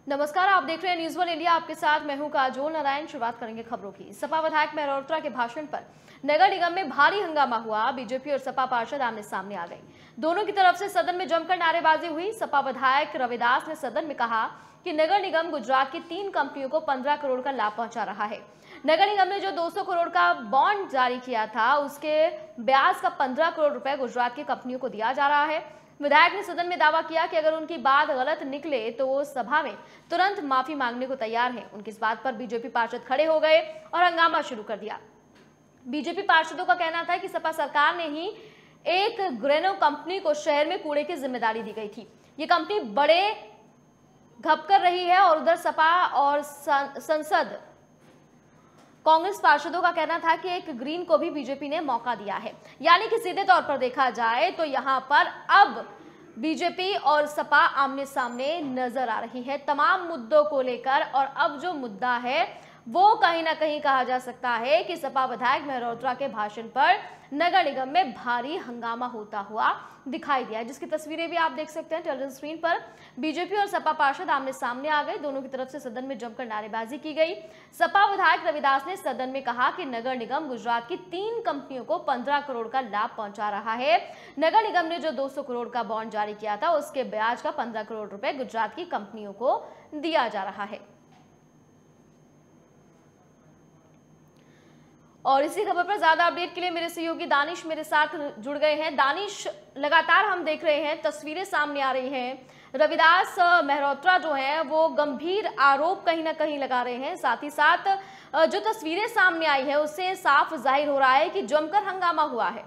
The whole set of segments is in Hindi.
नमस्कार, आप देख रहे हैं न्यूज़ वन इंडिया। आपके साथ मैं हूं काजोल नारायण। शुरुआत करेंगे खबरों की। सपा विधायक मेहरोत्रा के भाषण पर नगर निगम में भारी हंगामा हुआ। बीजेपी और सपा पार्षद आमने सामने आ गए। दोनों की तरफ से सदन में जमकर नारेबाजी हुई। सपा विधायक रविदास ने सदन में कहा कि नगर निगम गुजरात की 3 कंपनियों को 15 करोड़ का लाभ पहुंचा रहा है। नगर निगम ने जो 200 करोड़ का बॉन्ड जारी किया था, उसके ब्याज का 15 करोड़ रुपए गुजरात की कंपनियों को दिया जा रहा है। विधायक ने सदन में दावा किया कि अगर उनकी बात गलत निकले तो वो सभा में तुरंत माफी मांगने को तैयार हैं। उनकी इस बात पर बीजेपी पार्षद खड़े हो गए और हंगामा शुरू कर दिया। बीजेपी पार्षदों का कहना था कि सपा सरकार ने ही एक ग्रेनो कंपनी को शहर में कूड़े की जिम्मेदारी दी गई थी। ये कंपनी बड़े घप कर रही है और उधर सपा और संसद कांग्रेस पार्षदों का कहना था कि एक ग्रीन को भी बीजेपी ने मौका दिया है। यानी कि सीधे तौर पर देखा जाए तो यहां पर अब बीजेपी और सपा आमने सामने नजर आ रही है तमाम मुद्दों को लेकर। और अब जो मुद्दा है वो कहीं ना कहीं कहा जा सकता है कि सपा विधायक मेहरोत्रा के भाषण पर नगर निगम में भारी हंगामा होता हुआ दिखाई दिया, जिसकी तस्वीरें भी आप देख सकते हैं टेलीविजन स्क्रीन पर। बीजेपी और सपा पार्षद आमने सामने आ गए। दोनों की तरफ से सदन में जमकर नारेबाजी की गई। सपा विधायक रविदास ने सदन में कहा कि नगर निगम गुजरात की 3 कंपनियों को 15 करोड़ का लाभ पहुंचा रहा है। नगर निगम ने जो 200 करोड़ का बॉन्ड जारी किया था, उसके ब्याज का 15 करोड़ रुपए गुजरात की कंपनियों को दिया जा रहा है। और इसी खबर पर ज्यादा अपडेट के लिए मेरे सहयोगी दानिश मेरे साथ जुड़ गए हैं। दानिश, लगातार हम देख रहे हैं, तस्वीरें सामने आ रही हैं। रविदास मेहरोत्रा जो हैं वो गंभीर आरोप कहीं ना कहीं लगा रहे हैं। साथ ही साथ जो तस्वीरें सामने आई है उससे साफ जाहिर हो रहा है कि जमकर हंगामा हुआ है।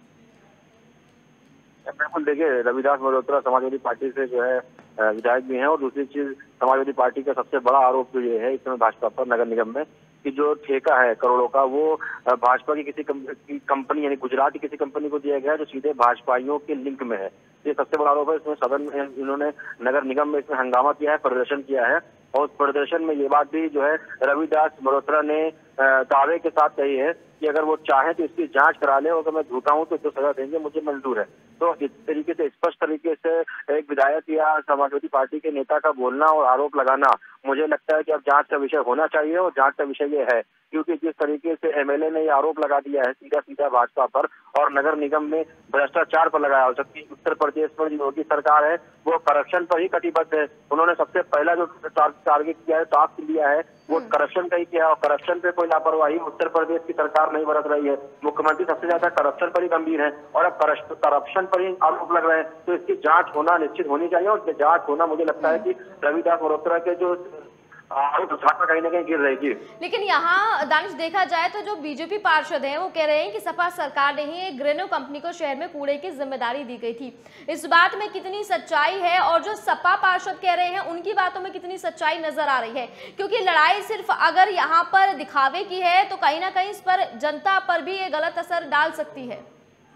बिल्कुल, देखिए, रविदास मेहरोत्रा समाजवादी पार्टी से जो है विधायक भी हैं। और दूसरी चीज, समाजवादी पार्टी का सबसे बड़ा आरोप तो ये है इस समय भाजपा पर नगर निगम में कि जो ठेका है करोड़ों का, वो भाजपा की किसी कंपनी यानी गुजरात की किसी कंपनी को दिया गया है जो सीधे भाजपाइयों के लिंक में है। ये सबसे बड़ा आरोप है। इसमें सदन में इन्होंने नगर निगम में इसमें हंगामा किया है, प्रदर्शन किया है। और उस प्रदर्शन में ये बात भी जो है रविदास मेहरोत्रा ने दावे के साथ कही है कि अगर वो चाहे तो इसकी जांच करा ले और अगर मैं झूठा हूं तो जो सजा देंगे मुझे मंजूर है। तो इस तरीके से, स्पष्ट तरीके से एक विधायक या समाजवादी पार्टी के नेता का बोलना और आरोप लगाना, मुझे लगता है कि अब जांच का विषय होना चाहिए। और जांच का विषय ये है क्योंकि जिस तरीके से एमएलए ने ये आरोप लगा दिया है सीधा सीधा भाजपा पर और नगर निगम में भ्रष्टाचार पर लगाया हो सकती है। उत्तर प्रदेश में जो योगी सरकार है वो करप्शन पर ही कटिबद्ध है। उन्होंने सबसे पहला जो टारगेट किया है, टास्क लिया है, वो करप्शन का ही किया। और करप्शन पे कोई लापरवाही उत्तर प्रदेश की सरकार नहीं बरत रही है। मुख्यमंत्री सबसे ज्यादा करप्शन पर ही गंभीर है और अब करप्शन पर ही आरोप लग रहे हैं। तो इसकी जांच होना निश्चित होनी चाहिए। और जांच होना, मुझे लगता है कि रविदास मेहरोत्रा के जो कहीं ना कहीं गिर रहेगी। लेकिन यहाँ दानिश देखा जाए तो जो बीजेपी पार्षद हैं वो कह रहे हैं कि सपा सरकार ने ही एक ग्रेनो कंपनी को शहर में कूड़े की जिम्मेदारी दी गई थी। इस बात में कितनी सच्चाई है और जो सपा पार्षद कह रहे हैं उनकी बातों में कितनी सच्चाई नजर आ रही है? क्योंकि लड़ाई सिर्फ अगर यहाँ पर दिखावे की है तो कहीं ना कहीं इस पर जनता पर भी ये गलत असर डाल सकती है।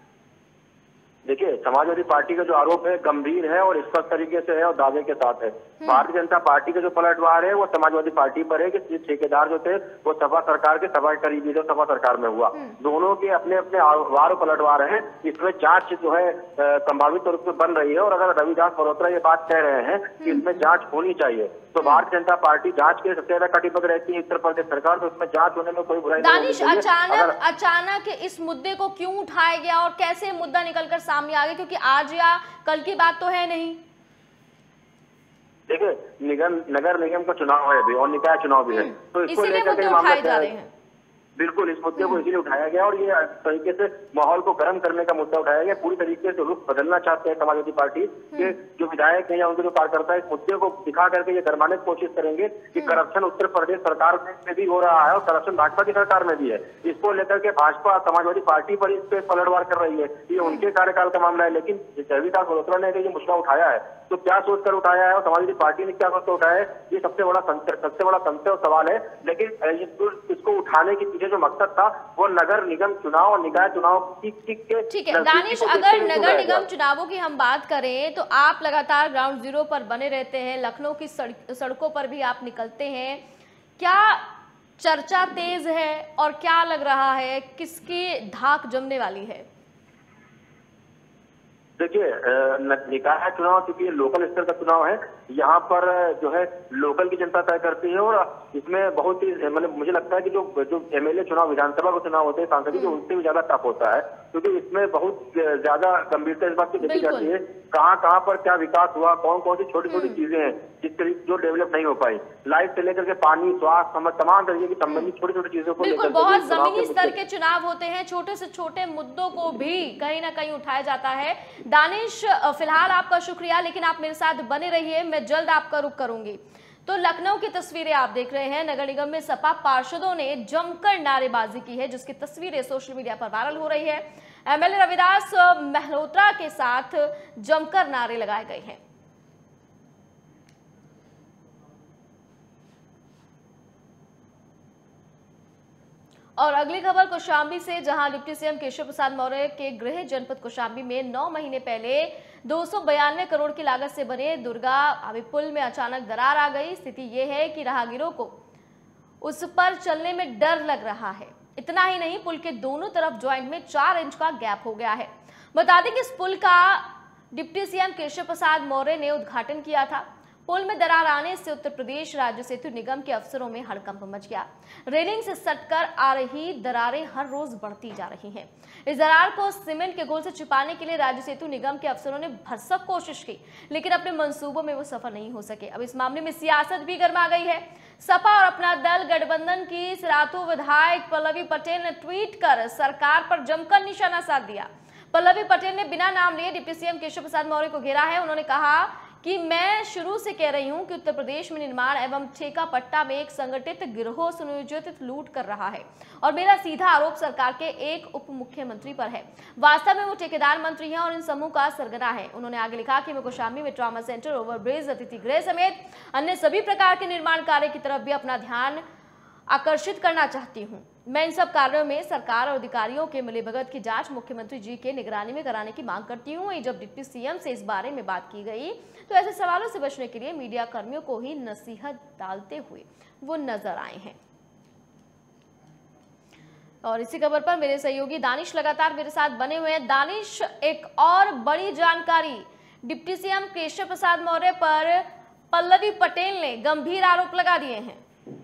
देखिए, समाजवादी पार्टी का जो आरोप है गंभीर है और स्पष्ट तरीके से है और दावे के साथ है। भारतीय जनता पार्टी का जो पलटवार है वो समाजवादी पार्टी पर है कि ठेकेदार जो थे वो सपा सरकार के सभा करीबी जो सपा सरकार में हुआ। दोनों के अपने अपने वार पलटवार हैं। इसमें जांच जो है संभावित रूप से बन रही है। और अगर रविदास मेहरोत्रा ये बात कह रहे हैं कि इसमें जांच होनी चाहिए तो भारतीय जनता पार्टी जांच के सबसे ज्यादा कटिबद्ध रहती है उत्तर प्रदेश सरकार। तो इसमें जांच होने में कोई बुराई नहीं दानिश, अचानक इस मुद्दे को क्यों उठाया गया और कैसे मुद्दा निकलकर सामने आ गया? क्योंकि आज या कल की बात तो है नहीं। देखिए, नगर निगम का चुनाव है अभी और निकाय चुनाव भी है, तो इसको लेकर के मामले जा रहे हैं। बिल्कुल, इस मुद्दे को इसीलिए उठाया गया और ये तरीके से माहौल को गर्म करने का मुद्दा उठाया गया। पूरी तरीके से रुख बदलना चाहते हैं समाजवादी पार्टी के जो विधायक हैं या उनके जो कार्यकर्ता है, इस मुद्दे को दिखा करके ये गरमाने की कोशिश करेंगे कि करप्शन उत्तर प्रदेश सरकार में भी हो रहा है और करप्शन भाजपा की सरकार में भी है। इसको लेकर के भाजपा समाजवादी पार्टी पर इस पे पलटवार कर रही है। ये उनके कार्यकाल का मामला है। लेकिन रविदास मेहरोत्रा ने ये मुद्दा उठाया है तो क्या सोचकर उठाया है और समाजवादी पार्टी ने क्या सोचकर उठाया है, ये सबसे बड़ा संशय और सवाल है। लेकिन इसको उठाने के पीछे जो मकसद था वो नगर निगम चुनाव और निकाय चुनाव ठीक है दानिश, अगर नगर निगम चुनावों की हम बात करें तो आप लगातार ग्राउंड जीरो पर बने रहते हैं, लखनऊ की सड़कों पर भी आप निकलते हैं। क्या चर्चा तेज है और क्या लग रहा है किसकी धाक जमने वाली है? देखिए, निकाय चुनाव क्योंकि ये लोकल स्तर का चुनाव है, यहाँ पर जो है लोकल की जनता तय करती है। और इसमें बहुत ही मतलब मुझे लगता है कि जो एमएलए चुनाव, विधानसभा के चुनाव होते हैं सांसद के, उनसे भी ज्यादा टफ होता है, क्योंकि इसमें बहुत ज्यादा गंभीरता इस बात की देखी जाती है कहाँ पर क्या विकास हुआ, कौन कौन सी छोटी छोटी चीजें हैं जो डेवलप नहीं हो पाई, लाइट से लेकर के पानी, स्वास्थ्य, तमाम तरीके की संबंधित छोटी छोटी चीजों को बिल्कुल, बहुत जमीनी स्तर के चुनाव होते हैं, छोटे से छोटे मुद्दों को भी कहीं ना कहीं उठाया जाता है। दानिश, फिलहाल आपका शुक्रिया, लेकिन आप मेरे साथ बने रहिए, मैं जल्द आपका रुख करूंगी। तो लखनऊ की तस्वीरें आप देख रहे हैं। नगर निगम में सपा पार्षदों ने जमकर नारेबाजी की है, जिसकी तस्वीरें सोशल मीडिया पर वायरल हो रही है। एमएलए रविदास मल्होत्रा के साथ जमकर नारे लगाए गए हैं। और अगली खबर कौशाम्बी से, जहां डिप्टी सीएम केशव प्रसाद मौर्य के गृह जनपद कौशाम्बी में 9 महीने पहले 292 करोड़ की लागत से बने दुर्गा आबी पुल में अचानक दरार आ गई। स्थिति यह है कि राहगीरों को उस पर चलने में डर लग रहा है। इतना ही नहीं, पुल के दोनों तरफ ज्वाइंट में 4 इंच का गैप हो गया है। बता दें कि इस पुल का डिप्टी सीएम केशव प्रसाद मौर्य ने उद्घाटन किया था। पुल में दरार आने से उत्तर प्रदेश राज्य सेतु निगम के अफसरों में हड़कंप मच गया। रेलिंग से सटकर आ रही दरारें हर रोज बढ़ती जा रही हैं। इस दरार को सीमेंट के घोल से छिपाने के लिए राज्य सेतु निगम के अफसरों ने भरसक कोशिश की, लेकिन अपने मंसूबों में वो सफल नहीं हो सके। अब इस मामले में सियासत भी गर्मा गई है। सपा और अपना दल गठबंधन की सिराथू विधायक पल्लवी पटेल ने ट्वीट कर सरकार पर जमकर निशाना साध दिया। पल्लवी पटेल ने बिना नाम लिए डिप्टी सीएम केशव प्रसाद मौर्य को घेरा है। उन्होंने कहा कि मैं शुरू से कह रही हूं कि उत्तर प्रदेश में निर्माण एवं ठेका पट्टा में एक संगठित गिरोह सुनियोजित लूट कर रहा है और मेरा सीधा आरोप सरकार के एक उप मुख्यमंत्री पर है। वास्तव में वो ठेकेदार मंत्री हैं और इन समूह का सरगना है। उन्होंने आगे लिखा कि मैं कौशाम्बी में ट्रॉमा सेंटर, ओवरब्रिज, अतिथि गृह समेत अन्य सभी प्रकार के निर्माण कार्य की तरफ भी अपना ध्यान आकर्षित करना चाहती हूं। मैं इन सब कार्यों में सरकार और अधिकारियों के मिलीभगत की जांच मुख्यमंत्री जी के निगरानी में कराने की मांग करती हूं। जब डिप्टी सीएम से इस बारे में बात की गई तो ऐसे सवालों से बचने के लिए मीडिया कर्मियों को ही नसीहत डालते हुए वो नजर आए हैं। और इसी खबर पर मेरे सहयोगी दानिश लगातार मेरे साथ बने हुए हैं। दानिश, एक और बड़ी जानकारी, डिप्टी सीएम केशव प्रसाद मौर्य पर पल्लवी पटेल ने गंभीर आरोप लगा दिए हैं।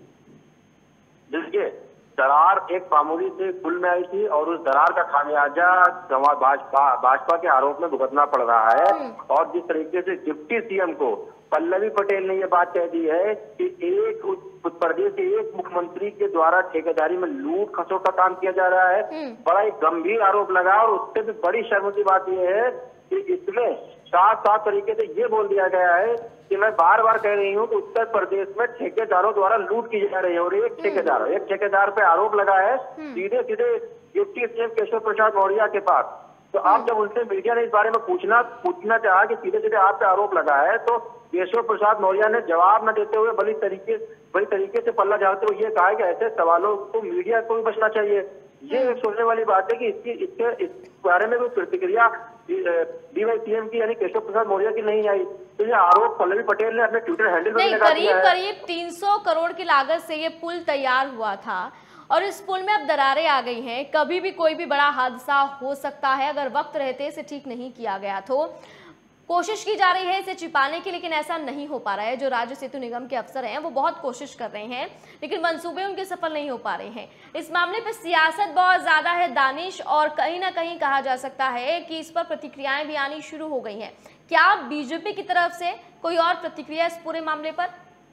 देखिए, दरार एक मामूली से पुल में आई थी और उस दरार का खामियाजा भाजपा के आरोप में भुगतना पड़ रहा है। और जिस तरीके से डिप्टी सीएम को पल्लवी पटेल ने यह बात कह दी है कि एक उत्तर प्रदेश के एक मुख्यमंत्री के द्वारा ठेकेदारी में लूट खसोट का काम किया जा रहा है, बड़ा एक गंभीर आरोप लगा। और उससे भी बड़ी शर्म की बात यह है कि इसमें साफ साफ तरीके से ये बोल दिया गया है कि मैं बार बार कह रही हूँ कि उत्तर प्रदेश में ठेकेदारों द्वारा लूट की जा रही है। और एक ठेकेदार पे आरोप लगा है सीधे सीधे डिप्टी सीएम केशव प्रसाद मौर्य के पास। तो आप जब उनसे मीडिया ने इस बारे में पूछना चाहा कि सीधे सीधे आप पे आरोप लगा है, तो केशव प्रसाद मौर्य ने जवाब न देते हुए बड़ी तरीके से पल्ला झाड़ते हुए ये कहा है कि ऐसे सवालों को मीडिया को भी बचना चाहिए। ये सोचने वाली बात है कि इस बारे में कोई प्रतिक्रिया डीवाईसीएम की यानी केशव प्रसाद मौर्य की नहीं आई। तो ये आरोप पल्लवी पटेल ने अपने ट्विटर हैंडल पर लगा दिया है। करीब 300 करोड़ की लागत से ये पुल तैयार हुआ था और इस पुल में अब दरारें आ गई हैं। कभी भी कोई भी बड़ा हादसा हो सकता है अगर वक्त रहते इसे ठीक नहीं किया गया तो। कोशिश की जा रही है इसे छिपाने की, लेकिन ऐसा नहीं हो पा रहा है। जो राज्य सेतु निगम के अफसर हैं वो बहुत कोशिश कर रहे हैं, लेकिन मंसूबे उनके सफल नहीं हो पा रहे हैं। इस मामले पर सियासत बहुत ज्यादा है दानिश, और कहीं ना कहीं कहा जा सकता है कि इस पर प्रतिक्रियाएं भी आनी शुरू हो गई हैं। क्या बीजेपी की तरफ से कोई और प्रतिक्रिया इस पूरे मामले पर?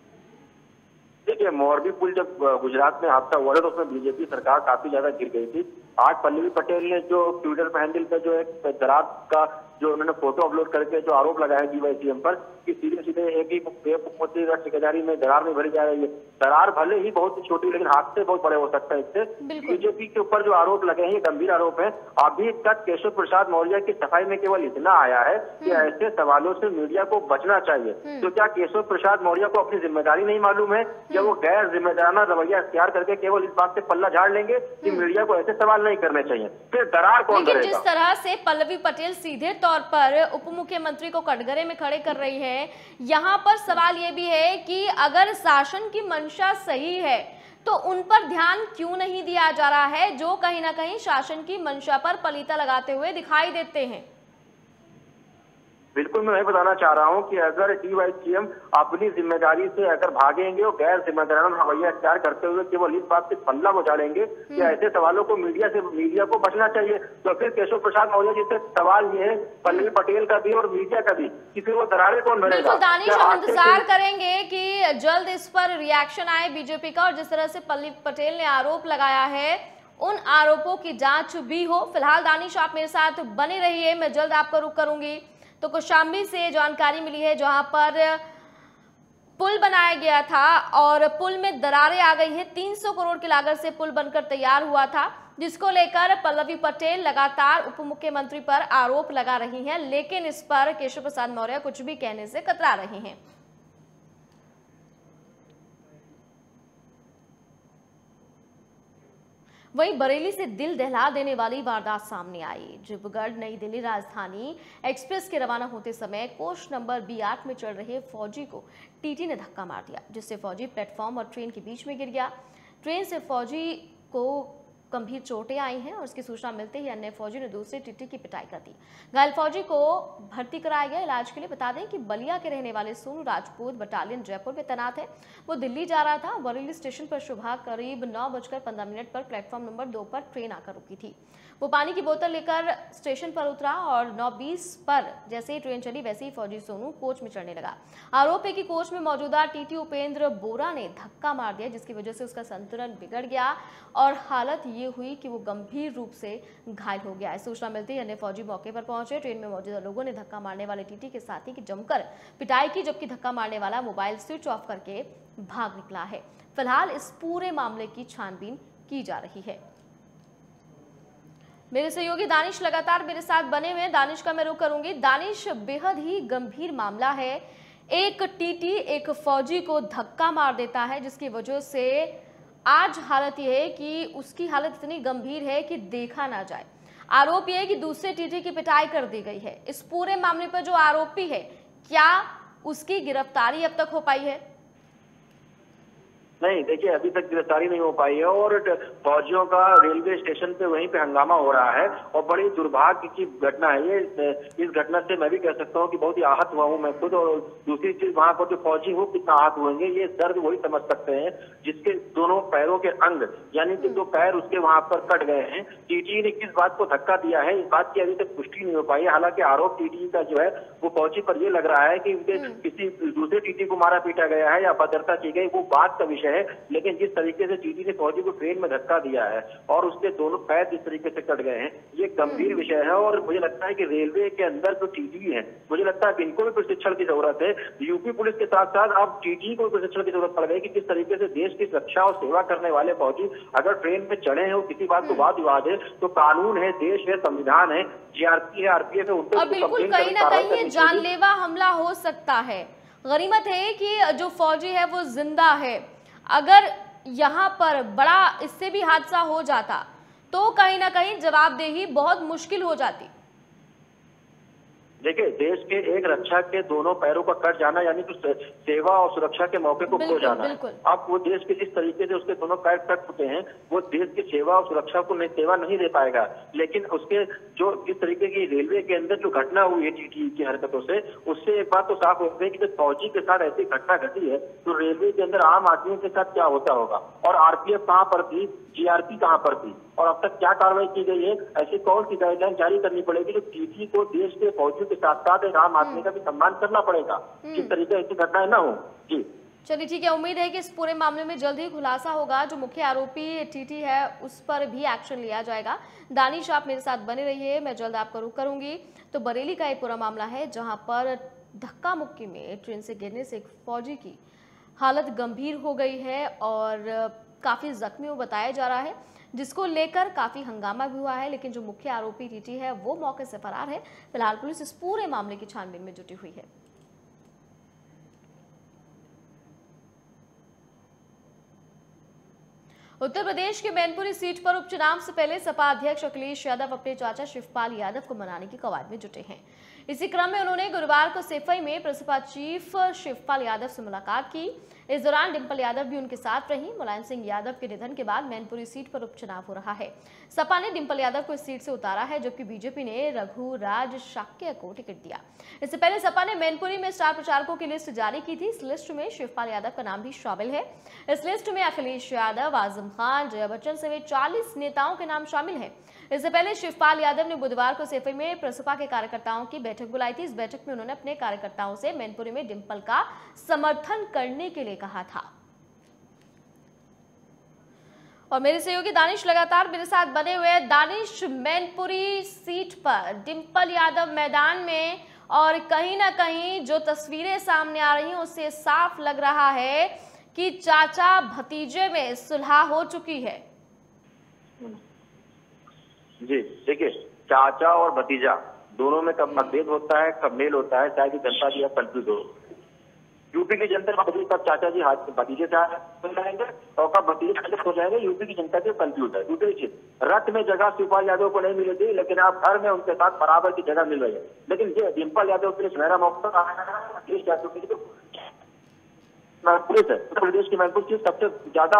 देखिए, मोरबी पुल जब गुजरात में हादसा हुआ था तो उसमें बीजेपी सरकार काफी ज्यादा गिर गई थी। आज पल्लवी पटेल ने जो ट्विटर हैंडल पे जो एक दरार का जो उन्होंने फोटो अपलोड करके जो आरोप लगाया डीवाईसीएम पर कि सीधे सीधे एक ही मुख्यमंत्री का ठेकेदारी में दरार में भरी जा रही है। दरार भले ही बहुत ही छोटी, लेकिन हादसे बहुत बड़े हो सकते हैं इससे। बीजेपी के ऊपर जो आरोप लगे हैं ये गंभीर आरोप है। अभी तक केशव प्रसाद मौर्य की सफाई में केवल इतना आया है कि ऐसे सवालों से मीडिया को बचना चाहिए। तो क्या केशव प्रसाद मौर्य को अपनी जिम्मेदारी नहीं मालूम है? क्या वो गैर जिम्मेदाराना रवैया अख्तियार करके केवल इस बात से पल्ला झाड़ लेंगे कि मीडिया को ऐसे सवाल नहीं करने चाहिए? फिर दरार कौन करेगा? जिस तरह से पल्लवी पटेल सीधे तौर पर उप मुख्यमंत्री को कटघरे में खड़े कर रही है, यहाँ पर सवाल ये भी है कि अगर शासन की मंशा सही है तो उन पर ध्यान क्यों नहीं दिया जा रहा है, जो कहीं ना कहीं शासन की मंशा पर पलीता लगाते हुए दिखाई देते हैं। बिल्कुल, मैं बताना चाह रहा हूं कि अगर DYCM अपनी जिम्मेदारी से अगर भागेंगे और गैर जिम्मेदाराना रवैया अख्तियार करते हुए केवल इस बात पे पल्ला उछालेंगे कि ऐसे सवालों को मीडिया को बचना चाहिए, तो फिर केशव प्रसाद मौर्य जी से सवाल ये है, पल्लवी पटेल का भी और मीडिया का भी, कि फिर वो दरारें कौन भरेगा। बिल्कुल दानिश, हम इंतजार करेंगे कि जल्द इस पर रिएक्शन आए बीजेपी का, और जिस तरह से पल्लवी पटेल ने आरोप लगाया है उन आरोपों की जांच भी हो। फिलहाल दानिश, आप मेरे साथ बने रहिए, मैं जल्द आपका रुख करूंगी। तो कौशाम्बी से जानकारी मिली है जहां पर पुल बनाया गया था और पुल में दरारें आ गई है। 300 करोड़ की लागत से पुल बनकर तैयार हुआ था, जिसको लेकर पल्लवी पटेल लगातार उप मुख्यमंत्री पर आरोप लगा रही हैं, लेकिन इस पर केशव प्रसाद मौर्य कुछ भी कहने से कतरा रहे हैं। वहीं बरेली से दिल दहला देने वाली वारदात सामने आई। डिब्रूगढ़ नई दिल्ली राजधानी एक्सप्रेस के रवाना होते समय कोच नंबर B8 में चल रहे फौजी को टीटी ने धक्का मार दिया, जिससे फौजी प्लेटफॉर्म और ट्रेन के बीच में गिर गया। ट्रेन से फौजी को गंभीर चोटें आई हैं और इसकी सूचना मिलते ही अन्य फौजी ने दूसरे टीटी की पिटाई कर दी। घायल फौजी को भर्ती कराया गया इलाज के लिए। बता दें कि बलिया के रहने वाले सोनू राजपूत बटालियन जयपुर में तैनात है। वो दिल्ली जा रहा था। बरेली स्टेशन पर सुबह करीब 9:15 पर प्लेटफॉर्म नंबर 2 पर ट्रेन आकर रुकी थी। वो पानी की बोतल लेकर स्टेशन पर उतरा और 9:20 पर जैसे ही ट्रेन चली वैसे ही फौजी सोनू कोच में चढ़ने लगा। आरोप है कि कोच में मौजूदा टीटी उपेंद्र बोरा ने धक्का मार दिया, जिसकी वजह से उसका संतुलन बिगड़ गया और हालत ये हुई कि वो गंभीर रूप से घायल हो गया। सूचना मिलते ही अन्य फौजी मौके पर पहुंचे। ट्रेन में मौजूदा लोगों ने धक्का मारने वाले टीटी के साथी की जमकर पिटाई की, जबकि धक्का मारने वाला मोबाइल स्विच ऑफ करके भाग निकला है। फिलहाल इस पूरे मामले की छानबीन की जा रही है। मेरे सहयोगी दानिश लगातार मेरे साथ बने हुए हैं। दानिश का मैं रुख करूंगी। दानिश, बेहद ही गंभीर मामला है। एक टीटी एक फौजी को धक्का मार देता है, जिसकी वजह से आज हालत यह है कि उसकी हालत इतनी गंभीर है कि देखा ना जाए। आरोप यह है कि दूसरे टीटी की पिटाई कर दी गई है। इस पूरे मामले पर जो आरोपी है, क्या उसकी गिरफ्तारी अब तक हो पाई है? नहीं, देखिए अभी तक गिरफ्तारी नहीं हो पाई है और फौजियों का रेलवे स्टेशन पे वहीं पे हंगामा हो रहा है और बड़ी दुर्भाग्य की घटना है ये। इस घटना से मैं भी कह सकता हूँ कि बहुत ही आहत हुआ हूँ मैं खुद, और दूसरी चीज वहां पर जो फौजी हो कितना आहत होंगे ये दर्द वही समझ सकते हैं जिसके दोनों पैरों के अंग यानी कि 2 पैर उसके वहां पर कट गए हैं। टीटी ने किस बात को धक्का दिया है, इस बात की अभी तक पुष्टि नहीं हो पाई है। हालांकि आरोप टीटी का जो है वो फौजी पर ये लग रहा है कि उनके किसी दूसरे टीटी को मारा पीटा गया है या अभद्रता की गई, वो बात का विषय है। लेकिन जिस तरीके से टीटी ने फौजी को ट्रेन में धक्का दिया है और उसके दोनों पैर जिस तरीके से कट गए हैं, ये गंभीर विषय है। और मुझे लगता है कि रेलवे के अंदर जो टीटी है, मुझे लगता है कि इनको भी प्रशिक्षण की जरूरत है। यूपी पुलिस के साथ साथ अब टीटी को प्रशिक्षण की जरूरत पड़ गई कि किस तरीके से देश की रक्षा और सेवा करने वाले फौजी अगर ट्रेन में चढ़े हैं और किसी बात को वाद विवाद है तो कानून है, देश है, संविधान है, जीआरपी है, आरपीएफ है, उनको बिल्कुल कहीं ना कहीं ये जानलेवा हमला हो सकता है। गनीमत है कि जो फौजी है वो जिंदा है। अगर यहाँ पर बड़ा इससे भी हादसा हो जाता तो कहीं ना कहीं जवाबदेही बहुत मुश्किल हो जाती। देखिए, देश के एक रक्षक के दोनों पैरों का कट जाना यानी कि सेवा और सुरक्षा के मौके को खो जाना है। अब वो देश के जिस तरीके से उसके दोनों पैर कट चुके हैं, वो देश की सेवा और सुरक्षा को सेवा नहीं दे पाएगा। लेकिन उसके जो जिस तरीके की रेलवे के अंदर जो घटना हुई है टीटी की हरकतों से, उससे एक बात तो साफ हो गई कि जब फौजी के साथ ऐसी घटना घटी है तो रेलवे के अंदर आम आदमी के साथ क्या होता होगा, और आरपीएफ कहाँ पर थी, जीआरपी कहाँ पर थी, और अब तक क्या कार्रवाई की गई है। ऐसी कौन सी गाइडलाइन जारी करनी पड़ेगी जो टीटी को देश के फौजियों के साथ साथ एक आम आदमी का भी सम्मान करना पड़ेगा, जिस तरीके ऐसी घटनाएं ना हो। जी चलिए ठीक है, उम्मीद है कि इस पूरे मामले में जल्द ही खुलासा होगा। जो मुख्य आरोपी टीटी है उस पर भी एक्शन लिया जाएगा। दानिश, आप मेरे साथ बने रहिए, मैं जल्द आपका रुख करूंगी। तो बरेली का एक पूरा मामला है जहां पर धक्का मुक्की में ट्रेन से गिरने से एक फौजी की हालत गंभीर हो गई है और काफी जख्मी वो बताया जा रहा है, जिसको लेकर काफी हंगामा भी हुआ है। लेकिन जो मुख्य आरोपी टीटी है वो मौके से फरार है। फिलहाल पुलिस इस पूरे मामले की छानबीन में जुटी हुई है। उत्तर प्रदेश के मैनपुरी सीट पर उपचुनाव से पहले सपा अध्यक्ष अखिलेश यादव अपने चाचा शिवपाल यादव को मनाने की कवायद में जुटे हैं। इसी क्रम में उन्होंने गुरुवार को सेफई में प्रसपा चीफ शिवपाल यादव से मुलाकात की। इस दौरान डिंपल यादव भी उनके साथ रही। मुलायम सिंह यादव के निधन के बाद मैनपुरी सीट पर उपचुनाव हो रहा है। सपा ने डिंपल यादव को इस सीट से उतारा है, जबकि बीजेपी ने रघुराज शाक्य को टिकट दिया। इससे पहले सपा ने मैनपुरी में स्टार प्रचारकों की लिस्ट जारी की थी। इस लिस्ट में शिवपाल यादव का नाम भी शामिल है। इस लिस्ट में अखिलेश यादव, आजम खान, जया बच्चन समेत 40 नेताओं के नाम शामिल हैं। इससे पहले शिवपाल यादव ने बुधवार को सैफई में प्रसपा के कार्यकर्ताओं की बैठक बुलाई थी। इस बैठक में उन्होंने अपने कार्यकर्ताओं से मैनपुरी में डिंपल का समर्थन करने के लिए कहा था। और मेरे सहयोगी दानिश लगातार मेरे साथ बने हुए हैं। दानिश, मैनपुरी सीट पर डिंपल यादव मैदान में, और कहीं ना कहीं जो तस्वीरें सामने आ रही हैं उससे साफ लग रहा है कि चाचा भतीजे में सुलह हो चुकी है। जी देखिए, चाचा और भतीजा दोनों में कब मतभेद होता है, कब मेल होता है, शायद जनता भी अब कंफ्यूज हो। यूपी की जनता कब चाचा जी हाथ भतीजे से हो जाएंगे और कब भतीजे हो जाएंगे, यूपी की जनता की कंफ्यूज है। दूसरी चीज, रथ में जगह शिवपाल यादव को नहीं मिली थी, लेकिन आप घर में उनके साथ बराबर की जगह मिल रही है। लेकिन ये डिंपल यादव के लिए सुनहरा मौका अखिलेश यादव के लिए मैनपुरी है। उत्तर प्रदेश की मैनपुर सीट सबसे ज्यादा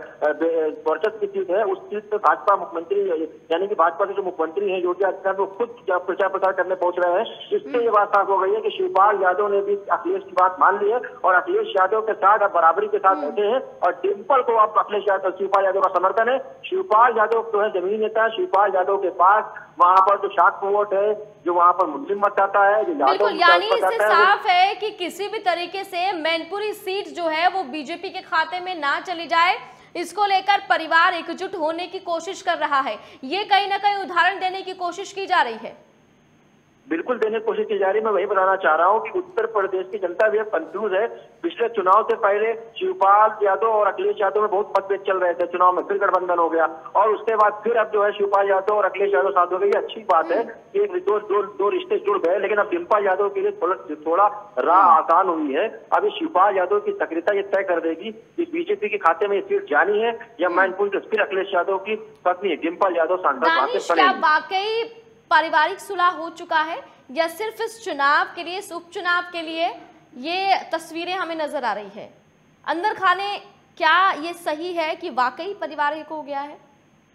वर्चस्व की सीट है। उस सीट पे भाजपा मुख्यमंत्री यानी कि भाजपा के जो मुख्यमंत्री हैं योगी आदित्यनाथ, वो खुद प्रचार प्रसार करने पहुंच रहे हैं। इससे ये बात साफ हो गई है कि शिवपाल यादव ने भी अखिलेश की बात मान ली है और अखिलेश यादव के साथ अब बराबरी के साथ बैठे हैं। और डिंपल को अब अखिलेश यादव, शिवपाल यादव का समर्थन है। शिवपाल यादव जो है जमीनी नेता है। शिवपाल यादव के पास वहां पर जो शाक्त वोट है, जो वहां पर मुस्लिम मत आता है, जो बिल्कुल, यानी इससे साफ है कि किसी भी तरीके से मैनपुरी सीट जो है वो बीजेपी के खाते में ना चली जाए, इसको लेकर परिवार एकजुट होने की कोशिश कर रहा है। ये कहीं ना कहीं उदाहरण देने की कोशिश की जा रही है। बिल्कुल देने की कोशिश की जा रही है। मैं वही बताना चाह रहा हूँ कि उत्तर प्रदेश की जनता भी अब कंफ्यूज है। पिछले चुनाव से पहले शिवपाल यादव और अखिलेश यादव में बहुत मतभेद चल रहे थे। चुनाव में फिर गठबंधन हो गया और उसके बाद फिर अब जो है शिवपाल यादव और अखिलेश यादव साथ हो गई। ये अच्छी बात है कि दो रिश्ते जुड़ गए। लेकिन अब डिंपल यादव के लिए थोड़ा राह आसान हुई है। अब ये शिवपाल यादव की सक्रियता ये तय कर देगी कि बीजेपी के खाते में ये सीट जानी है या मैनपुरी फिर अखिलेश यादव की पत्नी डिंपल यादव सांसद वाकई पारिवारिक सुलह हो चुका है या सिर्फ इस चुनाव के लिए, इस उपचुनाव के लिए ये तस्वीरें हमें नजर आ रही है? अंदर खाने क्या ये सही है कि वाकई परिवार एक हो गया है?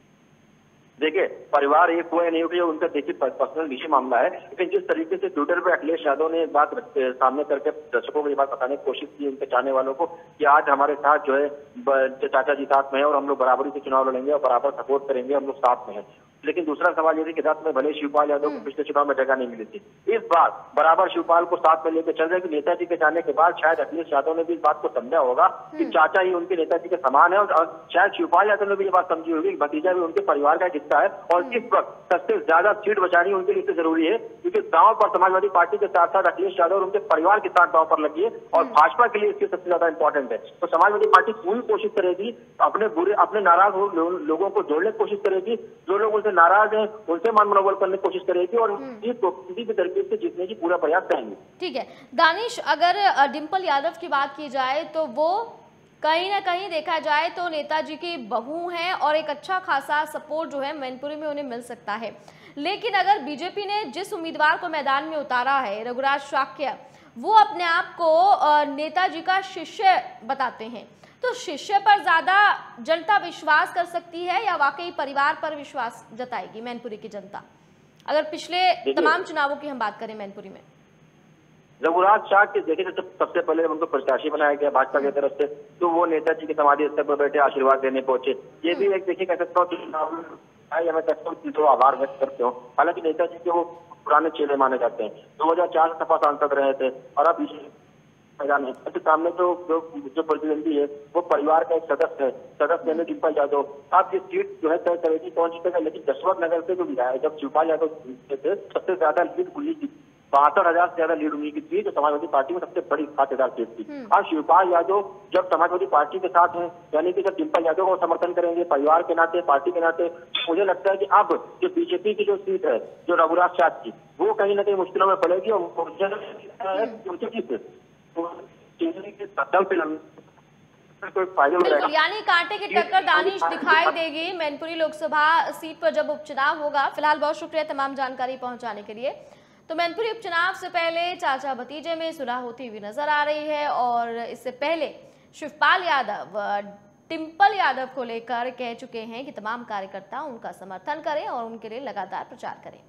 देखिए, परिवार एक हुआ नहीं हुआ, उनका देखिए पर्सनल निजी मामला है। लेकिन जिस तरीके से ट्विटर पे अखिलेश यादव ने बात सामने करके दर्शकों को ये बात बताने की कोशिश की, उनके चाहने वालों को, कि आज हमारे साथ जो है चाचा जी साथ में है और हम लोग बराबरी से चुनाव लड़ेंगे और बराबर सपोर्ट करेंगे, हम लोग साथ में हैं। लेकिन दूसरा सवाल ये कि रथ में भले शिवपाल यादव को पिछले चुनाव में जगह नहीं मिली थी, इस बार बराबर शिवपाल को साथ में लेकर चल रहे कि नेताजी के जाने के बाद शायद अखिलेश यादव ने भी इस बात को समझा होगा कि चाचा ही उनके नेताजी के समान है और शायद शिवपाल यादव ने भी ये बात समझी होगी कि भतीजा भी उनके परिवार का हिस्सा है और इस वक्त सबसे ज्यादा सीट बचानी उनके लिए जरूरी है, क्योंकि दांव पर समाजवादी पार्टी के साथ साथ अखिलेश यादव और उनके परिवार के साथ दांव पर लगी है और भाजपा के लिए इसकी सबसे ज्यादा इंपॉर्टेंट है। तो समाजवादी पार्टी पूरी कोशिश करेगी अपने नाराज लोगों को जोड़ने की कोशिश करेगी, जो लोग उनसे नाराज हैं उनसे मान मनोबल करने की कोशिश करेगी और किसी भी तरीके से जीतने की पूरा प्रयास करेंगे। ठीक है दानिश, अगर डिंपल यादव की बात की जाए तो वो कहीं ना कहीं देखा जाए तो नेताजी की बहू हैं और एक अच्छा खासा सपोर्ट जो है मैनपुरी में उन्हें मिल सकता है। लेकिन अगर बीजेपी ने जिस उम्मीदवार को मैदान में उतारा है, रघुराज शाक्य, वो अपने आप को नेताजी का शिष्य बताते हैं, तो शिष्य पर ज्यादा जनता विश्वास कर सकती है या वाकई परिवार पर विश्वास जताएगी मैनपुरी की जनता, अगर पिछले तमाम चुनावों की हम बात करें मैनपुरी में? रघुराज शाक्य देखिए, जब सबसे पहले उनको प्रत्याशी बनाया गया भाजपा की तरफ से, तो वो नेताजी के समाधि स्थल पर बैठे आशीर्वाद देने पहुंचे। ये भी एक देखिए कह सकता हूँ मैं कहता हूँ तो आभार व्यक्त करते हो। हालांकि नेताजी के वो पुराने चेले माने जाते हैं, 2004 से सपा सांसद रहे थे और अब मैदान है। तो सामने जो प्रतिद्वंदी है वो परिवार का एक सदस्य है, सदस्य है डिंपल यादव। आप ये सीट जो है तय करेगी कौन जीतेगा। लेकिन जसवंत नगर से जो विधायक जब शिवपाल यादव जीते थे, सबसे ज्यादा लीड उन्हीं की, 72,000 से ज्यादा लीड उन्हीं की थी, जो समाजवादी पार्टी में सबसे बड़ी खातेदार सीट थी। आज शिवपाल यादव जब समाजवादी पार्टी के साथ हैं, यानी कि जब डिंपल यादव को समर्थन करेंगे परिवार के नाते, पार्टी के नाते, मुझे लगता है कि अब जो बीजेपी की जो सीट है, जो रघुराज शाक्य की, वो कहीं ना कहीं मुश्किलों में पड़ेगी और बिल्कुल, यानी कांटे की टक्कर दानिश दिखाई देगी मैनपुरी लोकसभा सीट पर जब उपचुनाव होगा। फिलहाल बहुत शुक्रिया तमाम जानकारी पहुंचाने के लिए। तो मैनपुरी उपचुनाव से पहले चाचा भतीजे में सुलह होती हुई नजर आ रही है और इससे पहले शिवपाल यादव टिम्पल यादव को लेकर कह चुके हैं कि तमाम कार्यकर्ता उनका समर्थन करें और उनके लिए लगातार प्रचार करें।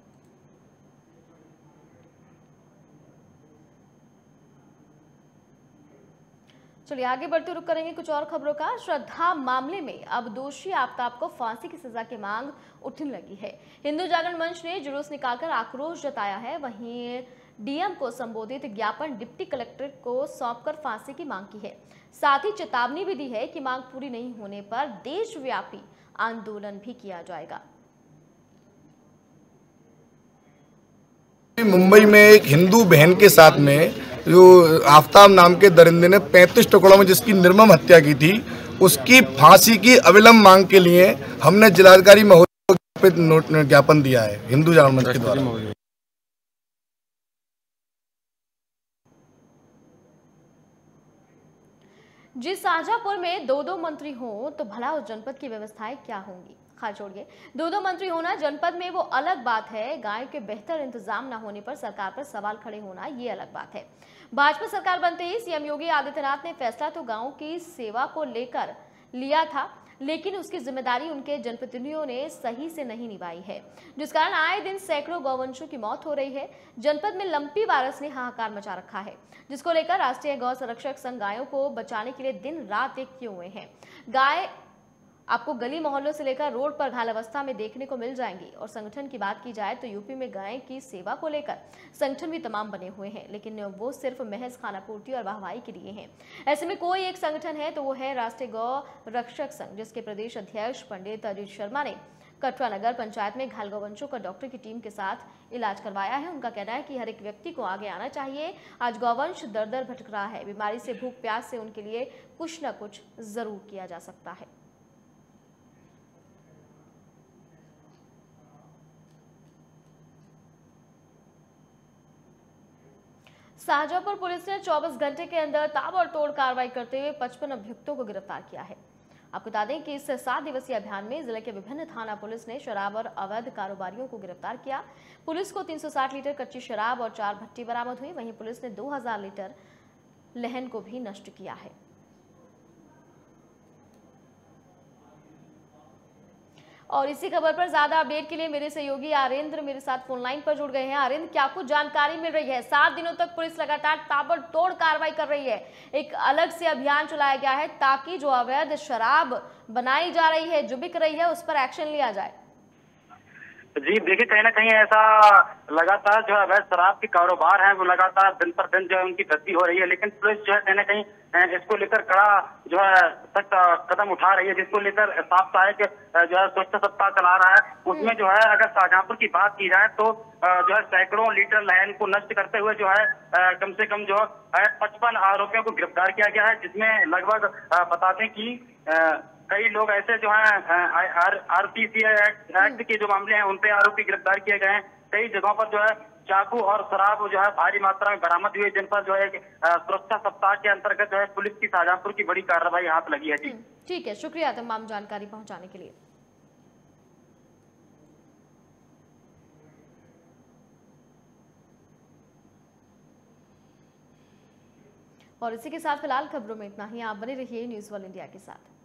चलिए आगे बढ़ते रुक करेंगे कुछ और खबरों का। श्रद्धा मामले में अब दोषी आफ्ताब को फांसी की सजा की मांग उठने लगी है। हिंदू जागरण मंच ने जुलूस निकालकर आक्रोश जताया है। वहीं डीएम को संबोधित ज्ञापन डिप्टी कलेक्टर को सौंपकर फांसी की मांग की है। साथ ही चेतावनी भी दी है कि मांग पूरी नहीं होने पर देशव्यापी आंदोलन भी किया जाएगा। मुंबई में एक हिंदू बहन के साथ में जो आफ्ताब नाम के दरिंदे ने 35 टुकड़ों में जिसकी निर्मम हत्या की थी, उसकी फांसी की अविलंब मांग के लिए हमने जिलाधिकारी महोदय को ज्ञापन दिया है हिंदू जागरण मंच के द्वारा। जिस शाहजहांपुर में दो मंत्री हों तो भला उस जनपद की व्यवस्थाएं क्या होंगी। खास छोड़िए, दो मंत्री होना जनपद में वो अलग बात है, गायों के बेहतर इंतजाम न होने पर सरकार पर सवाल खड़े होना ये अलग बात है। भाजपा सरकार बनते ही सीएम योगी आदित्यनाथ ने फैसला तो गांवों की सेवा को लेकर लिया था, लेकिन उसकी जिम्मेदारी उनके जनप्रतिनिधियों ने सही से नहीं निभाई है, जिस कारण आए दिन सैकड़ों गौवंशों की मौत हो रही है। जनपद में लंपी वायरस ने हाहाकार मचा रखा है, जिसको लेकर राष्ट्रीय गौ संरक्षक संघ गायों को बचाने के लिए दिन रात एक किए हुए हैं। गाय आपको गली मोहल्लों से लेकर रोड पर घायल अवस्था में देखने को मिल जाएंगी। और संगठन की बात की जाए तो यूपी में गाय की सेवा को लेकर संगठन भी तमाम बने हुए हैं, लेकिन वो सिर्फ महज खानापूर्ति और वाहवाही के लिए हैं। ऐसे में कोई एक संगठन है तो वो है राष्ट्रीय गौ रक्षक संघ, जिसके प्रदेश अध्यक्ष पंडित अजीत शर्मा ने कटरा नगर पंचायत में घायल गौवंशों का डॉक्टर की टीम के साथ इलाज करवाया है। उनका कहना है कि हर एक व्यक्ति को आगे आना चाहिए। आज गौवंश दर दर भटक रहा है, बीमारी से, भूख प्यास से, उनके लिए कुछ न कुछ जरूर किया जा सकता है। शाहजहांपुर पुलिस ने 24 घंटे के अंदर ताबड़तोड़ कार्रवाई करते हुए 55 अभियुक्तों को गिरफ्तार किया है। आपको बता दें कि इस 7 दिवसीय अभियान में जिले के विभिन्न थाना पुलिस ने शराब और अवैध कारोबारियों को गिरफ्तार किया। पुलिस को 360 लीटर कच्ची शराब और 4 भट्टी बरामद हुई। वहीं पुलिस ने 2000 लीटर लहन को भी नष्ट किया है। और इसी खबर पर ज्यादा अपडेट के लिए मेरे सहयोगी आरेंद्र मेरे साथ फोन लाइन पर जुड़ गए हैं। आरेंद्र, क्या कुछ जानकारी मिल रही है? 7 दिनों तक पुलिस लगातार ताबड़तोड़ कार्रवाई कर रही है, एक अलग से अभियान चलाया गया है ताकि जो अवैध शराब बनाई जा रही है, जो बिक रही है, उस पर एक्शन लिया जाए। जी देखिए, कहीं ना कहीं ऐसा लगातार जो है अवैध शराब के कारोबार है वो लगातार दिन पर दिन जो है उनकी वृद्धि हो रही है, लेकिन पुलिस जो है कहीं ना कहीं इसको लेकर कड़ा जो है सख्त कदम उठा रही है, जिसको लेकर साफ सा है कि जो है स्वच्छता सप्ताह चला रहा है। उसमें जो है अगर शाहजहांपुर की बात की जाए तो जो है सैकड़ों लीटर लहन को नष्ट करते हुए जो है कम से कम जो है 55 आरोपियों को गिरफ्तार किया गया है, जिसमें लगभग बता दें कि कई लोग ऐसे जो है आरपीसी एक्ट के जो मामले हैं उन पे आरोपी गिरफ्तार किए गए हैं। कई जगहों पर जो है चाकू और शराब जो है भारी मात्रा में बरामद हुई, जिन पर जो है सुरक्षा सप्ताह के अंतर्गत जो है पुलिस की शाहजहांपुर की बड़ी कार्रवाई हाथ लगी है। जी ठीक है, शुक्रिया तमाम जानकारी पहुंचाने के लिए। और इसी के साथ फिलहाल खबरों में इतना ही। आप बने रहिए न्यूज़ वर्ल्ड इंडिया के साथ।